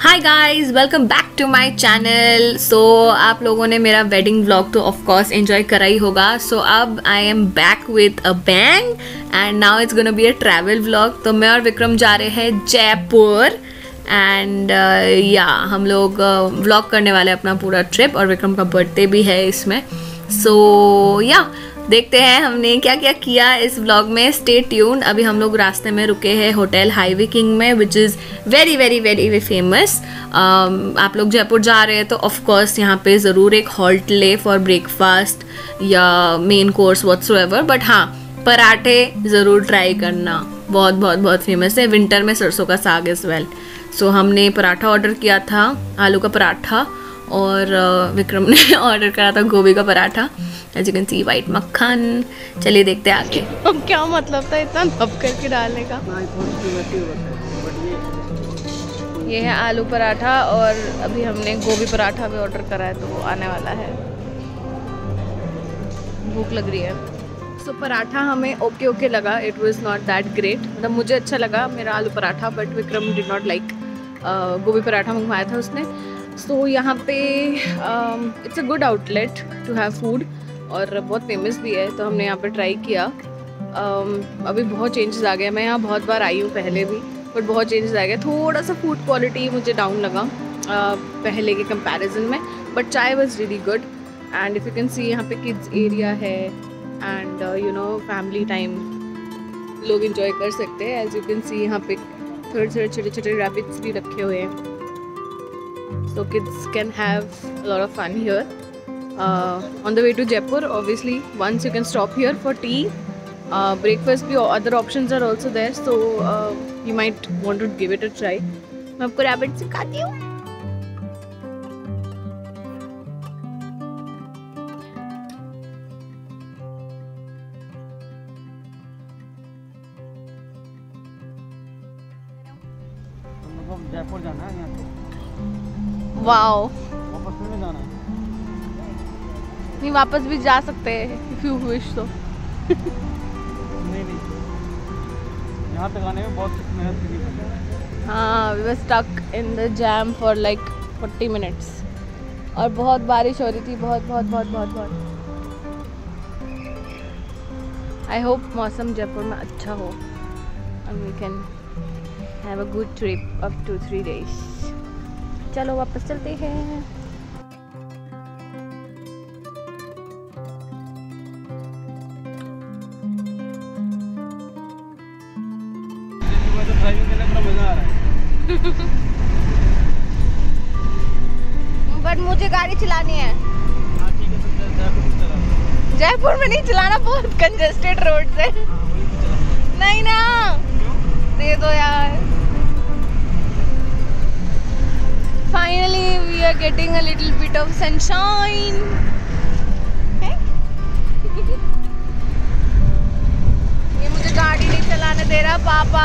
Hi guys, welcome back to my channel. So आप लोगों ने मेरा वेडिंग व्लॉग तो ऑफ कोर्स एंजॉय करा ही होगा। सो अब I am back with a bang and now it's gonna be a travel vlog. तो मैं और विक्रम जा रहे हैं जयपुर एंड हम लोग व्लॉग करने वाले हैं अपना पूरा ट्रिप, और विक्रम का बर्थडे भी है इसमें। सो देखते हैं हमने क्या क्या किया इस व्लॉग में। Stay tuned. अभी हम लोग रास्ते में रुके हैं होटल हाईवे किंग में, which is very very very famous. आप लोग जयपुर जा रहे हैं तो ऑफ कोर्स यहाँ पे ज़रूर एक हॉल्ट ले फॉर ब्रेकफास्ट या मेन कोर्स व्हाटसोएवर। बट हाँ, पराठे ज़रूर ट्राई करना, बहुत बहुत बहुत फेमस है। विंटर में सरसों का साग इज़ वेल। सो हमने पराठा ऑर्डर किया था, आलू का पराठा, और विक्रम ने ऑर्डर करा था गोभी का paratha. As you can see, white मक्खन। चलिए देखते हैं आगे। क्या मतलब था इतना दब करके डालने का। ये है आलू पराठा, और अभी हमने गोभी पराठा भी ऑर्डर करा है, तो वो आने वाला है। भूख लग रही है। सो पराठा हमें ओके लगा। It was not that great. मतलब मुझे अच्छा लगा मेरा आलू paratha, but Vikram did not like. गोभी पराठा मंगवाया था उसने। सो यहाँ पे it's a good outlet to have food, और बहुत फेमस भी है, तो हमने यहाँ पे ट्राई किया। अभी बहुत चेंजेस आ गए। मैं यहाँ बहुत बार आई हूँ पहले भी, बट बहुत चेंजेस आ गए। थोड़ा सा फूड क्वालिटी मुझे डाउन लगा पहले के कंपैरिजन में, but chai was really good. And if you can see, यहाँ पे किड्स एरिया है एंड फैमिली टाइम लोग इन्जॉय कर सकते हैं। एज यू कैन सी, यहाँ पे थोड़े छोटे छोटे रैबिट्स भी रखे हुए हैं, so kids can have a lot of fun here. On the way to Jaipur, obviously once you can stop here for tea, breakfast भी other options are also there, so you might want to give it a try. मैं आपको rabbit सिखाती हूँ। जयपुर जाना है यहाँ से। Wow, वापस नहीं जाना है। नहीं, वापस भी जा सकते हैं if you wish तो। नहीं यहाँ तक आने में बहुत मेहनत करनी पड़ती है। हाँ, we were stuck in the jam for like 40 minutes, और बहुत बारिश हो रही थी, बहुत बहुत बहुत बहुत बहुत। I hope मौसम जयपुर में अच्छा हो and we can have a good trip of 2-3 days। चलो वापस चलते हैं। बट मुझे गाड़ी चलानी है। जयपुर में नहीं चलाना, बहुत कंजेस्टेड रोड है। नहीं ना, दे दो यार। Finally we are getting a little bit of sunshine. ये मुझे गाड़ी नहीं चलाने दे रहा पापा।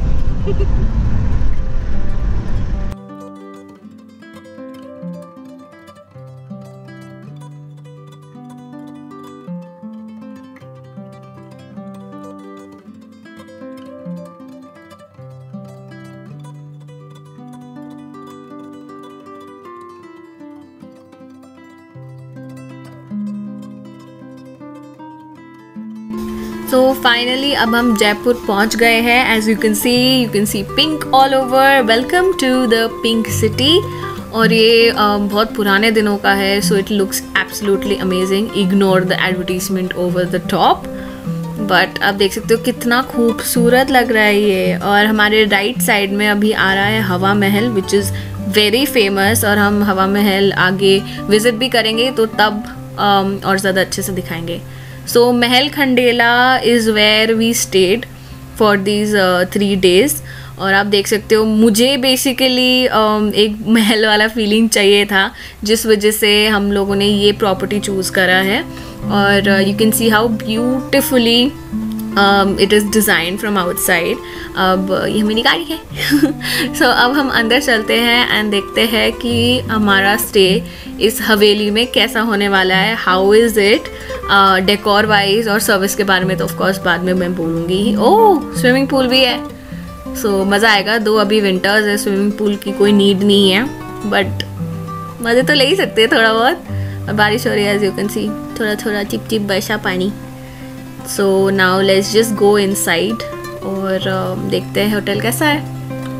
सो फाइनली अब हम जयपुर पहुंच गए हैं। As you can see pink all over. Welcome to the pink city. और ये बहुत पुराने दिनों का है, so it looks absolutely amazing. Ignore the advertisement over the top, but आप देख सकते हो कितना खूबसूरत लग रहा है ये। और हमारे राइट साइड में अभी आ रहा है हवा महल, विच इज़ वेरी फेमस, और हम हवा महल आगे विजिट भी करेंगे तो तब और ज़्यादा अच्छे से दिखाएंगे। So Mahal Khandela is where we stayed for these 3 days। और आप देख सकते हो, मुझे बेसिकली एक महल वाला फीलिंग चाहिए था, जिस वजह से हम लोगों ने ये प्रॉपर्टी चूज़ करा है। और you can see how beautifully it is design from outside. अब ये मेरी गाड़ी है। सो अब हम अंदर चलते हैं एंड देखते हैं कि हमारा स्टे इस हवेली में कैसा होने वाला है। How is it decor wise, और सर्विस के बारे में तो ऑफ कोर्स बाद में मैं बोलूँगी ही। ओह, स्विमिंग पूल भी है। सो मज़ा आएगा। दो अभी विंटर्स है, स्विमिंग पूल की कोई नीड नहीं है, बट मज़े तो ले ही सकते हैं थोड़ा बहुत। और बारिश हो रही है, एज यू कैन सी, थोड़ा थोड़ा चिप चिप बरसा पानी। So now let's just go inside और देखते हैं होटल कैसा है।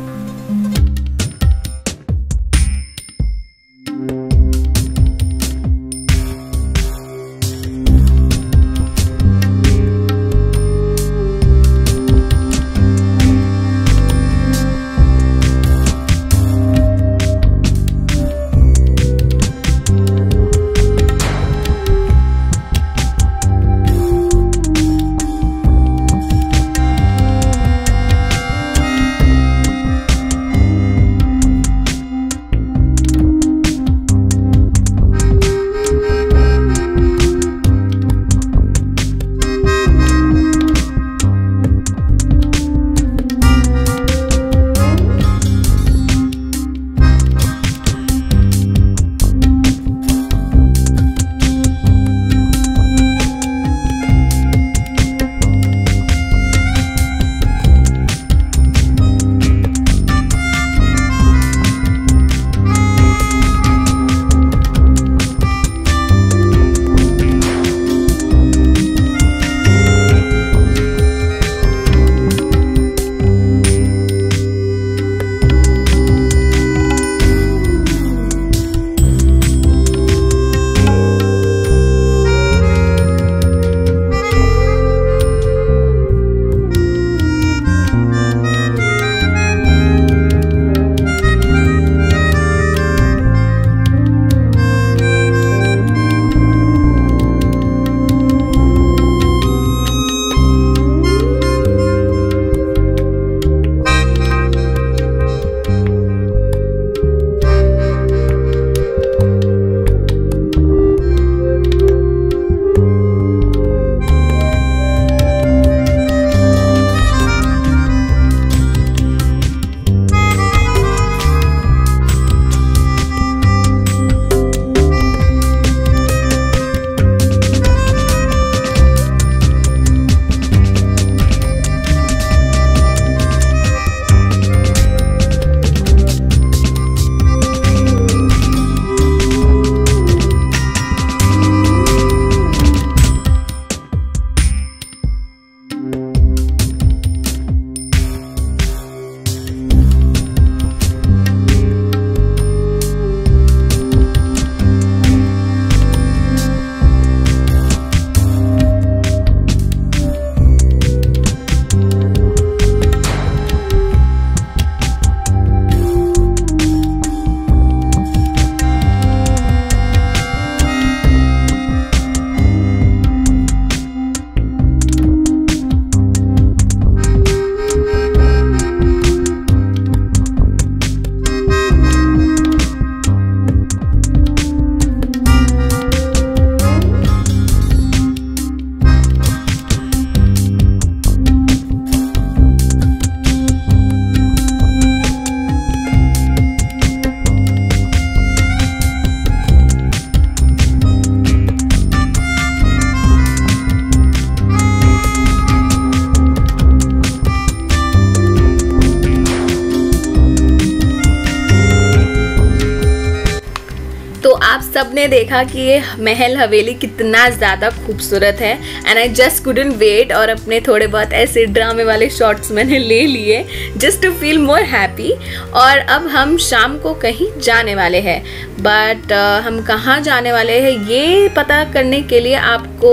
आप सबने देखा कि ये महल हवेली कितना ज़्यादा खूबसूरत है and I just couldn't wait और अपने थोड़े बहुत ऐसे ड्रामे वाले शॉट्स मैंने ले लिए just to feel more happy. और अब हम शाम को कहीं जाने वाले हैं, बट हम कहाँ जाने वाले हैं ये पता करने के लिए आपको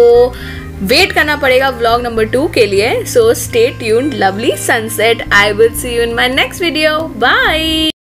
वेट करना पड़ेगा व्लॉग नंबर 2 के लिए। So stay tuned, lovely sunset. I will see you in my next video. Bye.